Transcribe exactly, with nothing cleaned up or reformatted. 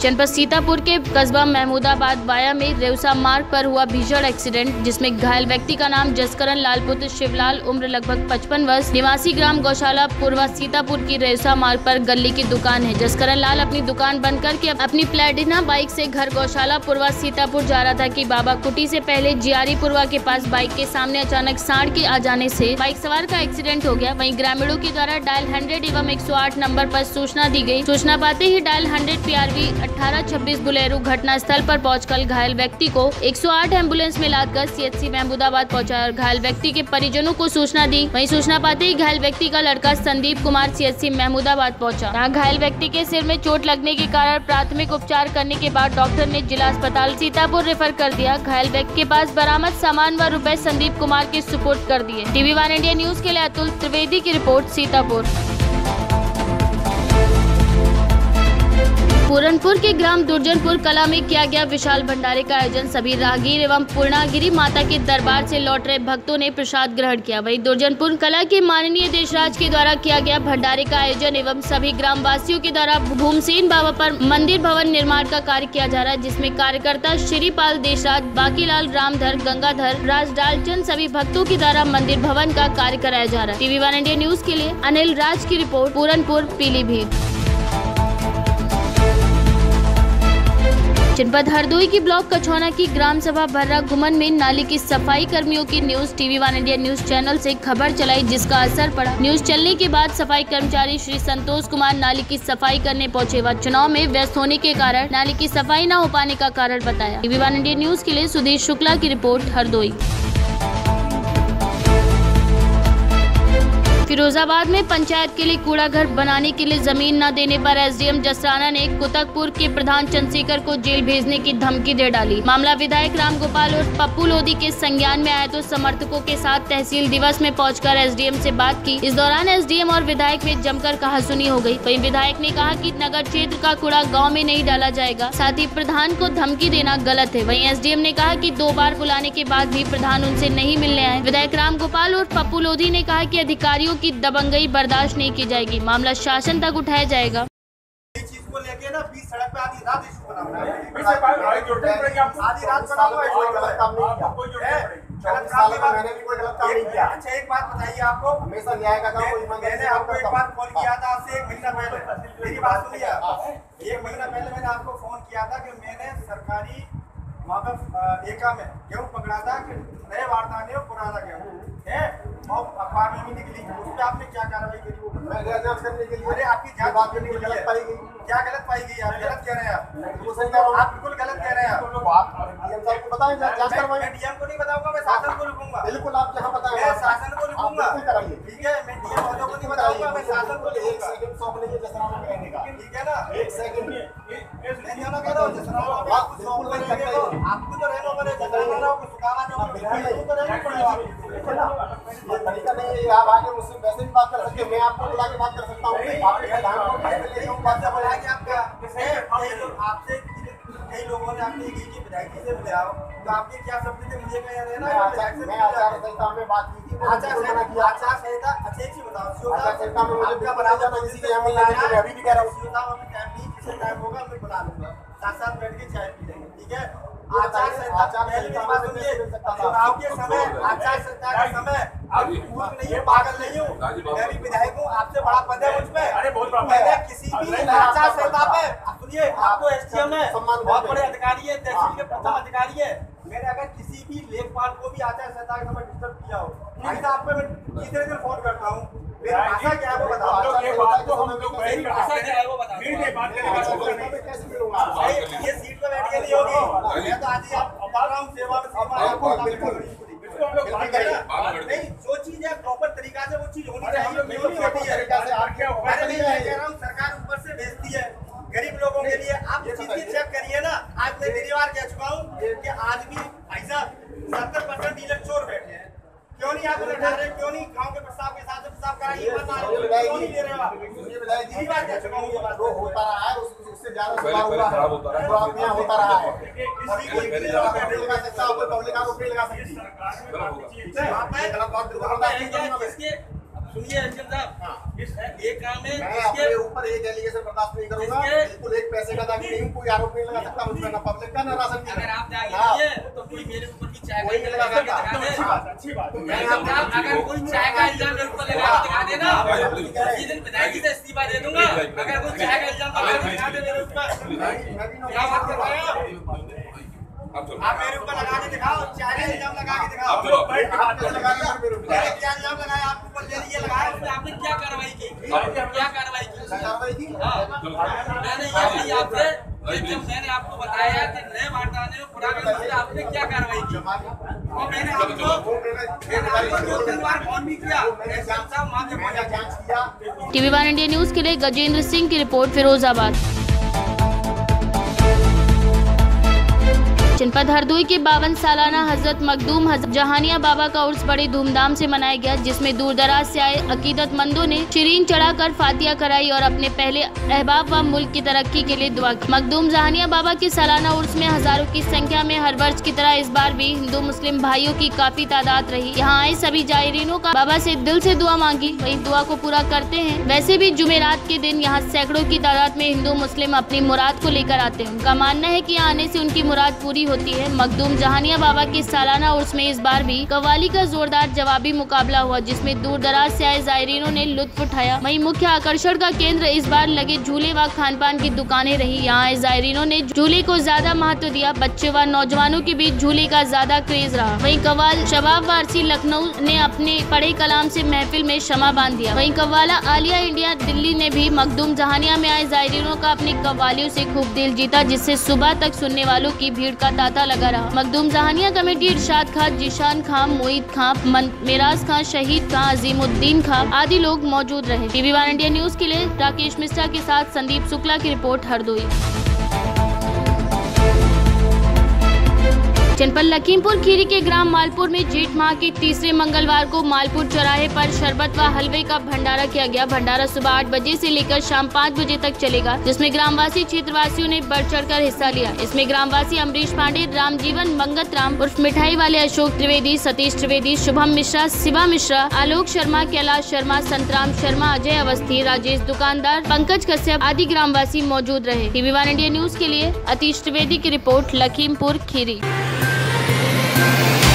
जनपद सीतापुर के कस्बा महमूदाबाद वाया में रेवसा मार्ग पर हुआ भीषण एक्सीडेंट, जिसमें घायल व्यक्ति का नाम जसकरण लाल पुत्र शिवलाल, उम्र लगभग पचपन वर्ष, निवासी ग्राम गौशाला पूर्वा सीतापुर की रेवसा मार्ग पर गली की दुकान है। जसकरण लाल अपनी दुकान बंद करके अपनी प्लेटिना बाइक से घर गौशाला पूर्वा सीतापुर जा रहा था कि बाबा कुटी से पहले जियारी पूर्वा के पास बाइक के सामने अचानक सांड के आ जाने से बाइक सवार का एक्सीडेंट हो गया। वहीं ग्रामीणों के द्वारा डायल हंड्रेड एवं एक सौ आठ नंबर पर सूचना दी गई। सूचना पाते ही डायल हंड्रेड पीआरवी अठारह छब्बीस बुलेरो घटना स्थल पर पहुंचकर घायल व्यक्ति को एक सौ आठ एम्बुलेंस में लादकर सीएचसी महमूदाबाद पहुंचा और घायल व्यक्ति के परिजनों को सूचना दी। वहीं सूचना पाते ही घायल व्यक्ति का लड़का संदीप कुमार सीएचसी महमूदाबाद पहुंचा। यहाँ घायल व्यक्ति के सिर में चोट लगने के कारण प्राथमिक उपचार करने के बाद डॉक्टर ने जिला अस्पताल सीतापुर रेफर कर दिया। घायल व्यक्ति के पास बरामद सामान व रुपए संदीप कुमार के सुपुर्द कर दिए। टीवी वन इंडिया न्यूज के लिए अतुल त्रिवेदी की रिपोर्ट, सीतापुर। पूरनपुर के ग्राम दुर्जनपुर कला में किया गया विशाल भंडारे का आयोजन। सभी राहगीर एवं पूर्णागिरी माता के दरबार से लौट रहे भक्तों ने प्रसाद ग्रहण किया। वहीं दुर्जनपुर कला के माननीय देशराज के द्वारा किया गया भंडारे का आयोजन एवं सभी ग्राम वासियों के द्वारा भूमसेन बाबा पर मंदिर भवन निर्माण का कार्य किया जा रहा है, जिसमें कार्यकर्ता श्रीपाल देशराज, बाकीलाल, रामधर, गंगाधर, राज डालचंद सभी भक्तों के द्वारा मंदिर भवन का कार्य कराया जा रहा है। टीवी वन इंडिया न्यूज के लिए अनिल राज की रिपोर्ट, पूरनपुर, पीलीभीत। जनपद हरदोई की ब्लॉक कछौना की ग्राम सभा भर्रा घुमन में नाली की सफाई कर्मियों की news TV one India news channel से खबर चलाई, जिसका असर पड़ा। न्यूज चलने के बाद सफाई कर्मचारी श्री संतोष कुमार नाली की सफाई करने पहुंचे व चुनाव में व्यस्त होने के कारण नाली की सफाई न हो पाने का कारण बताया। टीवी वन इंडिया न्यूज के लिए सुधीर शुक्ला की रिपोर्ट, हरदोई। फिरोजाबाद में पंचायत के लिए कूड़ा घर बनाने के लिए जमीन न देने पर एसडीएम जसराना ने कुतकपुर के प्रधान चंद्रशेखर को जेल भेजने की धमकी दे डाली। मामला विधायक रामगोपाल और पप्पू लोधी के संज्ञान में आया तो समर्थकों के साथ तहसील दिवस में पहुंचकर एसडीएम से बात की। इस दौरान एसडीएम और विधायक में जमकर कहासुनी हो गई। वहीं विधायक ने कहा कि नगर क्षेत्र का कूड़ा गाँव में नहीं डाला जाएगा, साथ ही प्रधान को धमकी देना गलत है। वहीं एसडीएम ने कहा कि दो बार बुलाने के बाद भी प्रधान उनसे नहीं मिलने आए। विधायक रामगोपाल और पप्पू लोधी ने कहा कि अधिकारियों की दबंगई बर्दाश्त नहीं की जाएगी, मामला शासन तक उठाया जाएगा। ये चीज को लेके ना बीच सड़क पे आधी रात इशू बना हुआ है, आधी रात बना हुआ है, कोई गलत काम नहीं किया, गलत काम की बात मैंने भी कोई गलत काम नहीं किया। अच्छा एक बात बताइए, आपको हमेशा न्याय का काम, मैंने आपको एक बार फोन किया था आपसे एक महीना पहले, मेरी बात सुनिए, एक महीना पहले मैंने आपको फोन किया था कि मैंने सरकारी वहाँ पे एका में गेहूँ पकड़ा था कि नए वारदाने और पुराना गेहूँ है और अखबार में भी निकली, उस पर आपने क्या कार्रवाई करी? वो जांच करने के लिए, अरे आपकी जांच बात करने के लिए गलत पाई गई, क्या गलत पाई गई? आप गलत कह रहे हैं, आप बिल्कुल गलत कह रहे हैं। डीएम साहब को बताएं, जांच करवाएं। मैं डीएम को नहीं बताऊंगा, मैं शासन को लिखूंगा। बिल्कुल आप जहाँ बताएं, मैं शासन को लिखूंगा, ठीक है? मैं डीएम वालों को नहीं बताऊंगा, मैं शासन को लिखूंगा। एक सेकंड सौंप लीजिए जसराना में रहने का, ठीक है ना? एक सेकंड नहीं जाना कह रहा हूँ, जसराना में आपको सौंप लेंगे, आपको तो रहना पड़ेगा, जसराना को सुखाना जो बिल्कुल तो रहना पड़ेगा, तरीका नहीं है। आप आगे मुझसे वैसे भी बात कर सकते हैं, मैं आपको बुला के बात कर सकता हूँ, आपसे कई लोगों ने आपने की विधायक से मिला तो आपके क्या शब्द थे? मुझे कह रहे हैं ना मैं आचार संहिता में बात की थी, आचार संहिता आचार संहिता अच्छा एक चीज बताओ, आचार संहिता में मुझे आपका बना जाना किसी के यहाँ मिलना है, मैं अभी भी कह रहा हूँ टाइम नहीं, जिससे टाइम होगा मैं बुला लूंगा, साथ साथ बैठ के चाय पी लेंगे, ठीक है? आचार संहिता चुनाव के समय, आचार संहिता के समय अब मूर्ख नहीं हूँ, पागल नहीं हूँ, मैं भी विधायक हूँ, आपसे बड़ा पद है मुझ पे। अरे बहुत बड़ा, मैंने किसी भी आचार संहिता पे, सुनिए आपको एसडीएम है, बहुत बड़े अधिकारी है, तहसील के प्रथम अधिकारी है, मैंने अगर किसी भी लेखपाल को भी आचार संहिता के समय डिस्टर्ब किया हो, नहीं तो आपको मैं तीसरे दिन फोन करता हूँ, मेरी भाषा क्या है वो बताओ, ये बात तो हम लोग मेरी भाषा क्या है वो बताओ, ये सीट पे बैठ के नहीं होगी, मैं तो आज ही आप बता रहा हूँ, सेवा में सेवा नहीं, जो चीज है प्रॉपर तरीका से वो चीज होनी चाहिए, नहीं होती है, सरकार ऊपर से भेजती है गरीब लोगों के लिए। आप चीज की चेक करिए ना, आज मैं मेरी बार कह चुका हूँ कि आज भी भाई साहब सत्तर परसेंट डीलर चोर बैठे हैं, क्यों नहीं आप उठा रहे, क्यों नहीं गाँव के प्रस्ताव के साथ प्रस्ताव कराइए, क्यों नहीं ले रहे हो आप? मेरी बात कह चुका हूँ, ये बात होता रहा है, उससे ज्यादा सुधार हुआ है, जो आप यहाँ होता रहा है, पब्लिक आपको फ्री लगा सकती है। सुनिए एसडीएम साहब, इस एक काम में मैं अपने ऊपर एक एलिगेशन बर्दाश्त नहीं करूंगा। बिल्कुल एक पैसे का दागी नहीं हूँ, कोई आरोप नहीं लगा सकता मुझ पर, ना पब्लिक का ना राशन का। अगर आप दागी नहीं है तो कोई मेरे ऊपर भी चाय का इल्जाम लगा के दिखा दे। अच्छी बात, अच्छी बात। अगर कोई चाय का इल्जाम मेरे ऊपर लगा के दिखा देना, उसी दिन विधायक से इस्तीफा दे दूंगा। अगर कोई चाय का इल्जाम लगा के दिखा दे मेरे ऊपर, क्या बात कर रहे हैं आप? मेरे ऊपर लगा के दिखाओ, चाय का इल्जाम लगा के दिखाओ। आपने लगा दिया मेरे ऊपर, क्या इल्जाम लगाया आपके ऊपर? ये लगाया, उसमें आपने क्या कार्रवाई की? क्या कार्रवाई की? कार्रवाई की मैंने ये कही आपसे, जब मैंने आपको बताया कि नए वार्ताने में पुराने मुद्दे, आपने क्या कार्रवाई की? और मैंने आपको मैंने आपको दो तीन बार फोन भी किया, साहब मांगे जांच किया। टीवी वन इंडिया न्यूज के लिए गजेंद्र सिंह की रिपोर्ट, फिरोजाबाद। जनपद हरदोई के बावन सालाना हजरत मखदूम हजरत जहानिया बाबा का उर्स बड़े धूमधाम से मनाया गया, जिसमें दूर दराज से आए अकीदतमंदों ने शीरीन चढ़ाकर फातिया कराई और अपने पहले अहबाब व मुल्क की तरक्की के लिए दुआ की। मखदूम जहानिया बाबा के सालाना उर्स में हजारों की संख्या में हर वर्ष की तरह इस बार भी हिंदू मुस्लिम भाइयों की काफी तादाद रही। यहाँ आए सभी जायरीनों का बाबा से दिल से दुआ मांगी, वही दुआ को पूरा करते हैं। वैसे भी जुमेरात के दिन यहाँ सैकड़ों की तादाद में हिंदू मुस्लिम अपनी मुराद को लेकर आते हैं। उनका मानना है कि आने से उनकी मुराद पूरी होती है। मखदूम जहानिया बाबा के सालाना उर्स में इस बार भी कव्वाली का जोरदार जवाबी मुकाबला हुआ, जिसमें दूर दराज से आए जायरीनों ने लुत्फ उठाया। वहीं मुख्य आकर्षण का केंद्र इस बार लगे झूले व खान पान की दुकानें रही। यहाँ आए जायरीनों ने झूले को ज्यादा महत्व दिया। बच्चे व नौजवानों के बीच झूले का ज्यादा क्रेज रहा। वहीं कव्वाल शबाब वारसी लखनऊ ने अपने पढ़े कलाम से महफिल में शमा बांध दिया। वहीं कव्वाला आलिया इंडिया दिल्ली ने भी मखदूम जहानिया में आए जायरीनों का अपनी कव्वालियों से खूब दिल जीता, जिससे सुबह तक सुनने वालों की भीड़ का तांता लगा रहा। मखदूम जहानिया कमेटी इरशाद खान, जीशान खान, मोईद खान, मेराज खान, शहीद खान, अजीमुद्दीन खान आदि लोग मौजूद रहे। टीवी वन इंडिया न्यूज के लिए राकेश मिश्रा के साथ संदीप शुक्ला की रिपोर्ट, हरदोई। जनपद लखीमपुर खीरी के ग्राम मालपुर में जेठ माह के तीसरे मंगलवार को मालपुर चौराहे पर शरबत व हलवे का भंडारा किया गया। भंडारा सुबह आठ बजे से लेकर शाम पाँच बजे तक चलेगा, जिसमें ग्रामवासी क्षेत्रवासियों ने बढ़ चढ़कर हिस्सा लिया। इसमें ग्रामवासी अमरीश पांडे, रामजीवन मंगत राम उर्फ मिठाई वाले अशोक त्रिवेदी, सतीश त्रिवेदी, शुभम मिश्रा, शिवा मिश्रा, आलोक शर्मा, कैलाश शर्मा, संतराम शर्मा, अजय अवस्थी, राजेश दुकानदार, पंकज कश्यप आदि ग्रामवासी मौजूद रहे। टीवी वन इंडिया न्यूज के लिए अतीश त्रिवेदी की रिपोर्ट, लखीमपुर खीरी।